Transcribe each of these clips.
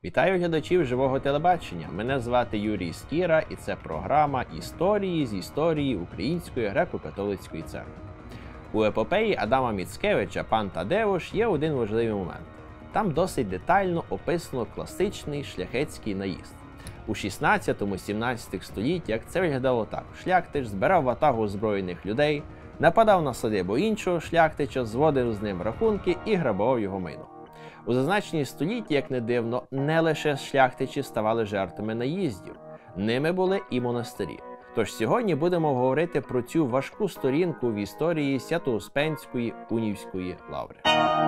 Вітаю глядачів живого телебачення. Мене звати Юрій Скіра і це програма «Історії з історії Української греко-католицької церкви». У епопеї Адама Міцкевича «Пан Тадеуш» є один важливий момент. Там досить детально описано класичний шляхетський наїзд. У 16-17 століттях це виглядало так. Шляхтич збирав ватагу озброєних людей, нападав на садибу іншого шляхтича, зводив з ним рахунки і грабував його майно. У зазначенні столітті, як не дивно, не лише шляхтичі ставали жертвами наїздів. Ними були і монастирі. Тож сьогодні будемо говорити про цю важку сторінку в історії Свято-Успенської Унівської лаври.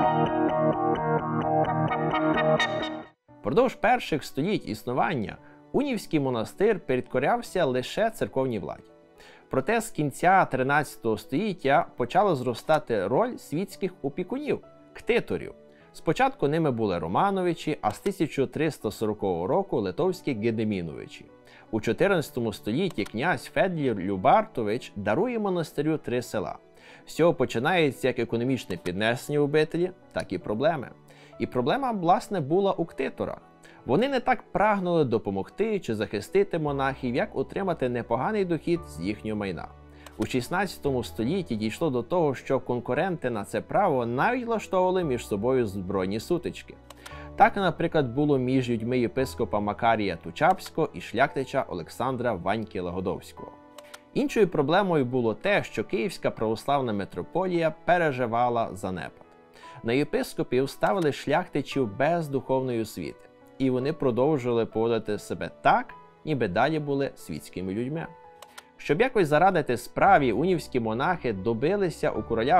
Впродовж перших століть існування Унівський монастир підкорявся лише церковній владі. Проте з кінця 13 століття почала зростати роль світських опікунів – ктиторів. Спочатку ними були Романовичі, а з 1340 року литовські Гедеміновичі. У 14 столітті князь Федір Любартович дарує монастирю 3 села. З цього починається як економічне піднесення обителі, так і проблеми. І проблема, власне, була у ктиторах. Вони не так прагнули допомогти чи захистити монахів, як отримати непоганий дохід з їхнього майна. У 16 столітті дійшло до того, що конкуренти на це право навіть влаштовували між собою збройні сутички. Так, наприклад, було між людьми єпископа Макарія Тучапського і шляхтича Олександра Ваньки Лагодовського. Іншою проблемою було те, що Київська православна митрополія переживала занепад. На єпископів ставили шляхтичів без духовної освіти, і вони продовжували поводити себе так, ніби далі були світськими людьми. Щоб якось зарадити справі, унівські монахи добилися у короля в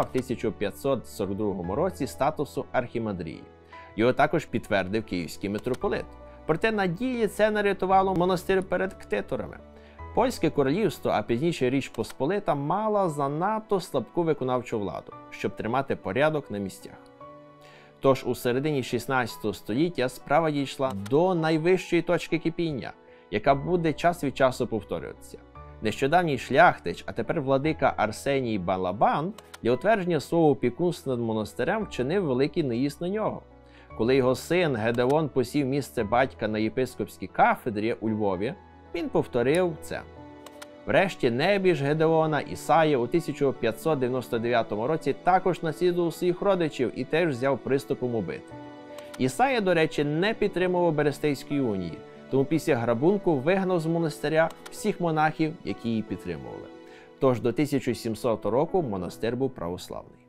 1542 році статусу архімандрії. Його також підтвердив київський митрополит. Проте на ділі це не рятувало монастир перед ктиторами. Польське королівство, а пізніше Річ Посполита, мала занадто слабку виконавчу владу, щоб тримати порядок на місцях. Тож у середині 16 століття справа дійшла до найвищої точки кипіння, яка буде час від часу повторюватися. Нещодавній шляхтич, а тепер владика Арсеній Балабан, для утвердження свого опікунства над монастирем вчинив великий наїзд на нього. Коли його син Гедеон посів місце батька на єпископській кафедрі у Львові, він повторив це. Врешті небіж Гедеона Ісая у 1599 році також наслідував своїх родичів і теж взяв приступом убити. Ісая, до речі, не підтримував Берестейської унії, тому після грабунку вигнав з монастиря всіх монахів, які її підтримували. Тож до 1700 року монастир був православний.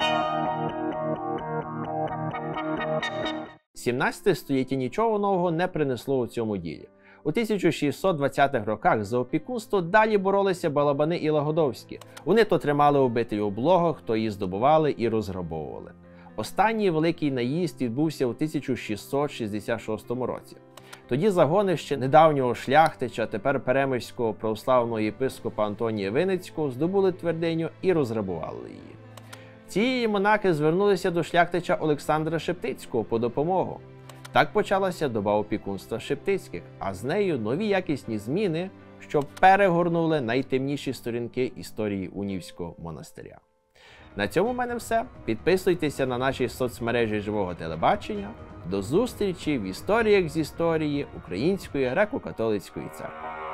17 століття нічого нового не принесло у цьому ділі. У 1620-х роках за опікунство далі боролися Балабани і Лагодовські. Вони то тримали обитель у блогах, то її здобували і розграбовували. Останній великий наїзд відбувся у 1666 році. Тоді загони ще недавнього шляхтича, тепер перемиського православного єпископа Антонія Винницького здобули твердиню і розграбували її. Ці монахи звернулися до шляхтича Олександра Шептицького по допомогу. Так почалася доба опікунства Шептицьких, а з нею нові якісні зміни, що перегорнули найтемніші сторінки історії Унівського монастиря. На цьому в мене все. Підписуйтеся на наші соцмережі живого телебачення. До зустрічі в історіях з історії Української греко-католицької церкви.